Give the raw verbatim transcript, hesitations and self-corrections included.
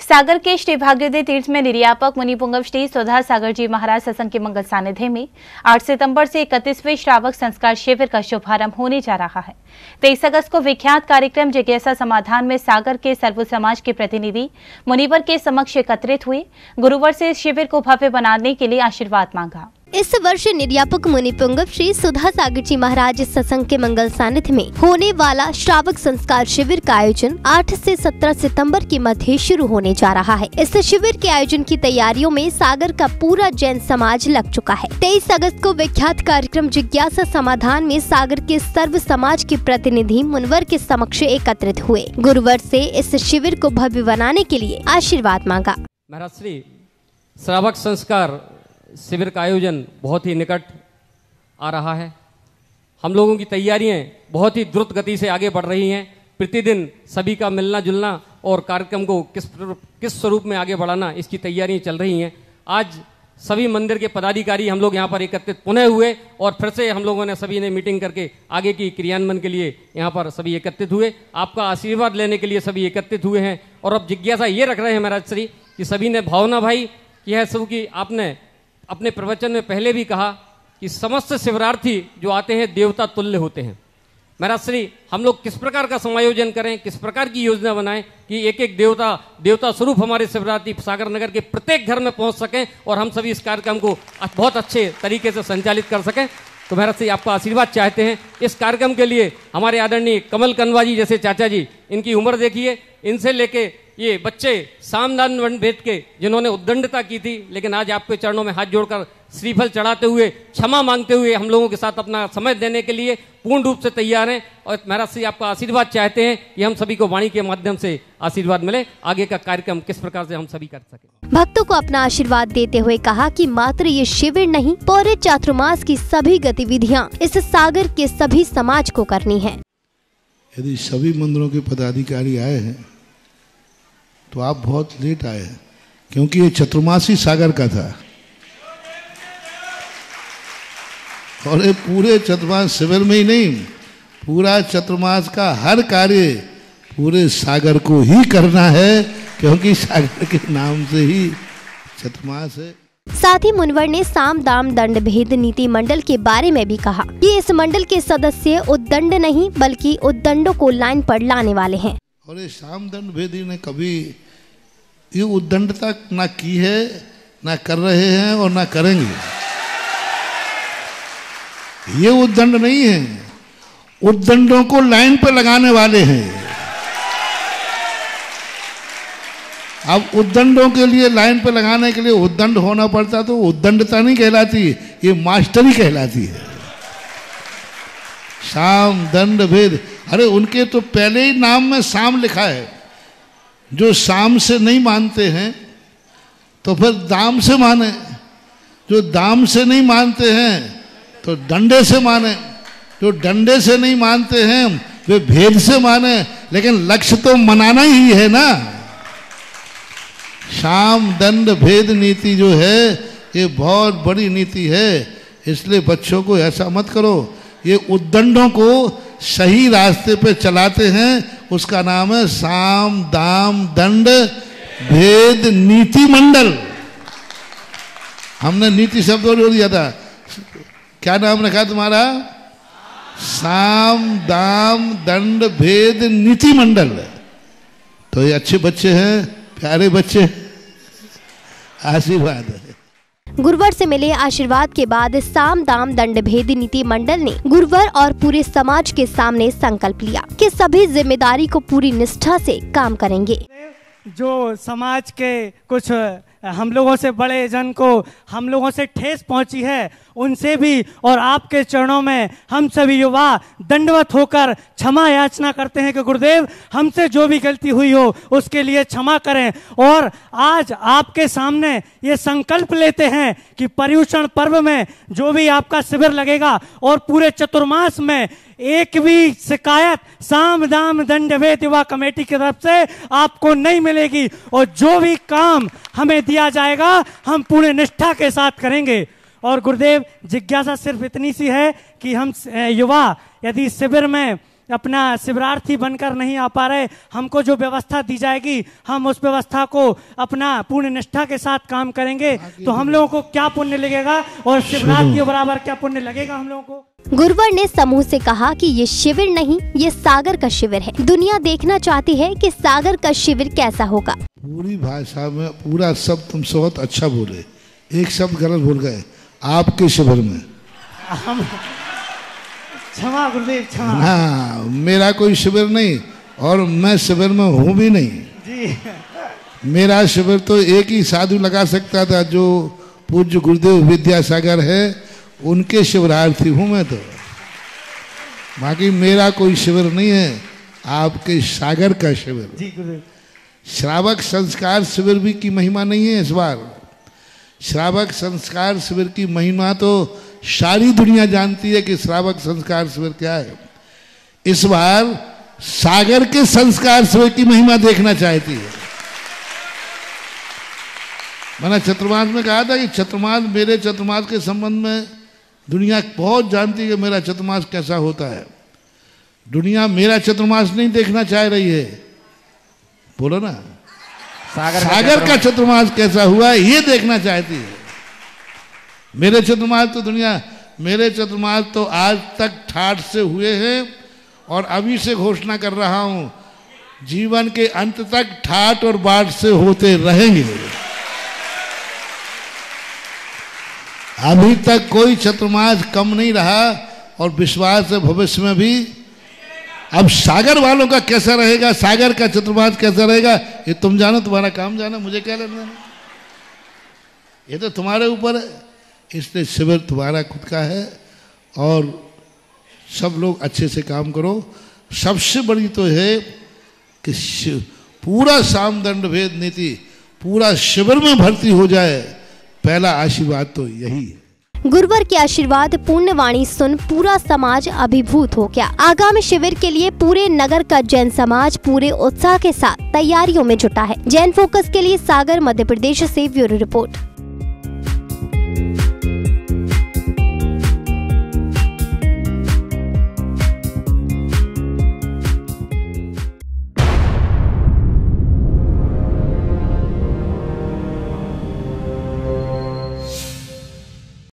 सागर के श्री भागीरथी तीर्थ में निर्यापक मुनि पुंगव श्री सुधा सागर जी महाराज सत्संग के मंगल सानिध्य में आठ सितंबर से इकतीसवें श्रावक संस्कार शिविर का शुभारंभ होने जा रहा है। तेईस अगस्त को विख्यात कार्यक्रम जिज्ञासा समाधान में सागर के सर्व समाज के प्रतिनिधि मुनिवर के समक्ष एकत्रित हुए। गुरुवार से इस शिविर को भव्य बनाने के लिए आशीर्वाद मांगा। इस वर्ष निर्यापक मुनि पुंगव श्री सुधा सागर जी महाराज सत्संग के मंगल सानिध्य में होने वाला श्रावक संस्कार शिविर का आयोजन आठ से सत्रह सितंबर के मध्य शुरू होने जा रहा है। इस शिविर के आयोजन की तैयारियों में सागर का पूरा जैन समाज लग चुका है। तेईस अगस्त को विख्यात कार्यक्रम जिज्ञासा समाधान में सागर के सर्व समाज के प्रतिनिधि मुनिवर के समक्ष एकत्रित हुए। गुरुवार से इस शिविर को भव्य बनाने के लिए आशीर्वाद मांगा। महाराज श्री श्रावक संस्कार शिविर का आयोजन बहुत ही निकट आ रहा है। हम लोगों की तैयारियां बहुत ही द्रुत गति से आगे बढ़ रही हैं। प्रतिदिन सभी का मिलना जुलना और कार्यक्रम को किस किस स्वरूप में आगे बढ़ाना, इसकी तैयारियां चल रही हैं। आज सभी मंदिर के पदाधिकारी हम लोग यहाँ पर एकत्रित पुनः हुए और फिर से हम लोगों ने सभी ने मीटिंग करके आगे की क्रियान्वयन के लिए यहाँ पर सभी एकत्रित हुए। आपका आशीर्वाद लेने के लिए सभी एकत्रित हुए हैं और अब जिज्ञासा ये रख रहे हैं महाराज श्री कि सभी ने भावना भाई यह सब की आपने अपने प्रवचन में पहले भी कहा कि समस्त शिवरार्थी जो आते हैं देवता तुल्य होते हैं। महाराज श्री हम लोग किस प्रकार का समायोजन करें, किस प्रकार की योजना बनाएं कि एक एक देवता देवता स्वरूप हमारे शिवरार्थी सागर नगर के प्रत्येक घर में पहुंच सकें और हम सभी इस कार्यक्रम को बहुत अच्छे तरीके से संचालित कर सकें। तो महाराज श्री आपका आशीर्वाद चाहते हैं। इस कार्यक्रम के लिए हमारे आदरणीय कमल कनवा जी जैसे चाचा जी, इनकी उम्र देखिए, इनसे लेके ये बच्चे सामदान वन भेद के जिन्होंने उद्दंडता की थी, लेकिन आज आपके चरणों में हाथ जोड़कर श्रीफल चढ़ाते हुए क्षमा मांगते हुए हम लोगों के साथ अपना समय देने के लिए पूर्ण रूप से तैयार हैं। और महाराज श्री आपका आशीर्वाद चाहते हैं कि हम सभी को वाणी के माध्यम से आशीर्वाद मिले, आगे का कार्यक्रम किस प्रकार से हम सभी कर सके। भक्तों को अपना आशीर्वाद देते हुए कहा कि मात्र ये शिविर नहीं, पूरे चातुर्मास की सभी गतिविधियाँ इस सागर के सभी समाज को करनी है। यदि सभी मंदिरों के पदाधिकारी आए हैं तो आप बहुत लेट आए हैं, क्योंकि ये चतुर्मासी सागर का था और ये पूरे चतुर्मास शिविर में ही नहीं, पूरा चतुर्मास का हर कार्य पूरे सागर को ही करना है, क्योंकि सागर के नाम से ही चतुर्मास है। साथ ही मुनिवर ने साम दाम दंड भेद नीति मंडल के बारे में भी कहा कि इस मंडल के सदस्य उद्दंड नहीं बल्कि उद्दंडों को लाइन पर लाने वाले हैं। और ये साम दंड भेदी ने कभी ये उद्दंडता ना की है, ना कर रहे हैं और ना करेंगे। ये उद्दंड नहीं है, उद्दंडों को लाइन पर लगाने वाले हैं। अब उद्दंडों के लिए लाइन पर लगाने के लिए उद्दंड होना पड़ता तो उद्दंडता नहीं कहलाती, ये मास्टरी कहलाती है। साम दंड भेद, अरे उनके तो पहले ही नाम में साम लिखा है। जो साम से नहीं मानते हैं तो फिर दाम से माने, जो दाम से नहीं मानते हैं तो डंडे से माने, जो डंडे से नहीं मानते हैं वे भेद से माने, लेकिन लक्ष्य तो मनाना ही है ना। साम दंड भेद नीति जो है ये बहुत बड़ी नीति है, इसलिए बच्चों को ऐसा मत करो। ये उद्दंडों को सही रास्ते पे चलाते हैं, उसका नाम है साम दाम दंड भेद नीति मंडल। हमने नीति शब्द और जोड़ दिया था, क्या नाम रखा तुम्हारा? साम दाम दंड भेद नीति मंडल। तो ये अच्छे बच्चे हैं, प्यारे बच्चे, आशीर्वाद है। गुरुवार से मिले आशीर्वाद के बाद साम दाम दंड भेद नीति मंडल ने गुरुवार और पूरे समाज के सामने संकल्प लिया कि सभी जिम्मेदारी को पूरी निष्ठा से काम करेंगे। जो समाज के कुछ हम लोगों से बड़े जन को हम लोगों से ठेस पहुंची है, उनसे भी और आपके चरणों में हम सभी युवा दंडवत होकर क्षमा याचना करते हैं कि गुरुदेव हमसे जो भी गलती हुई हो उसके लिए क्षमा करें। और आज आपके सामने ये संकल्प लेते हैं कि पर्युषण पर्व में जो भी आपका शिविर लगेगा और पूरे चतुर्मास में एक भी शिकायत साम दाम दंड भेद युवा कमेटी की तरफ से आपको नहीं मिलेगी और जो भी काम हमें दिया जाएगा हम पूरे निष्ठा के साथ करेंगे। और गुरुदेव जिज्ञासा सिर्फ इतनी सी है कि हम युवा यदि शिविर में अपना शिविरार्थी बनकर नहीं आ पा रहे, हमको जो व्यवस्था दी जाएगी हम उस व्यवस्था को अपना पूर्ण निष्ठा के साथ काम करेंगे। तो हम लोगों को क्या पुण्य लगेगा और शिविरार्थी के बराबर क्या पुण्य लगेगा हम लोगों को। गुरुवर ने समूह से कहा कि ये शिविर नहीं, ये सागर का शिविर है। दुनिया देखना चाहती है कि सागर का शिविर कैसा होगा। पूरी भाषा में पूरा शब्द तुम बहुत अच्छा बोले, एक शब्द गलत बोल गए, आपके शिविर में। क्षमा गुरुदेव, क्षमा। हाँ, मेरा कोई शिविर नहीं और मैं शिविर में हूँ भी नहीं जी। मेरा शिविर तो एक ही साधु लगा सकता था, जो पूज्य गुरुदेव विद्यासागर है, उनके शिविरार्थी हूँ मैं तो। बाकी मेरा कोई शिविर नहीं है, आपके सागर का शिविर। जी गुरुदेव। श्रावक संस्कार शिविर भी की महिमा नहीं है इस बार। श्रावक संस्कार शिविर की महिमा तो सारी दुनिया जानती है कि श्रावक संस्कार शिविर क्या है। इस बार सागर के संस्कार शिविर की महिमा देखना चाहती है। मैंने चतुर्मास में कहा था कि चतुर्मास, मेरे चतुर्मास के संबंध में दुनिया बहुत जानती है कि मेरा चतुर्मास कैसा होता है। दुनिया मेरा चतुर्मास नहीं देखना चाह रही है, बोलो ना, सागर, सागर का चतुर्मास कैसा हुआ है ये देखना चाहती है। मेरे चतुर्मास तो दुनिया, मेरे चतुर्मास तो आज तक ठाठ से हुए हैं और अभी से घोषणा कर रहा हूं, जीवन के अंत तक ठाठ और बाट से होते रहेंगे। अभी तक कोई चतुर्मास कम नहीं रहा और विश्वास है भविष्य में भी। अब सागर वालों का कैसा रहेगा, सागर का चतुर्मास कैसा रहेगा, ये तुम जानो, तुम्हारा काम जाना, मुझे क्या लेना, ये तो तुम्हारे ऊपर है। इसलिए शिविर तुम्हारा खुद का है और सब लोग अच्छे से काम करो। सबसे बड़ी तो है कि पूरा सामदंड भेद नीति पूरा शिविर में भर्ती हो जाए, पहला आशीर्वाद तो यही है। गुरुवर के आशीर्वाद पुण्यवाणी सुन पूरा समाज अभिभूत हो गया। आगामी शिविर के लिए पूरे नगर का जैन समाज पूरे उत्साह के साथ तैयारियों में जुटा है। जैन फोकस के लिए सागर, मध्य प्रदेश से ब्यूरो रिपोर्ट।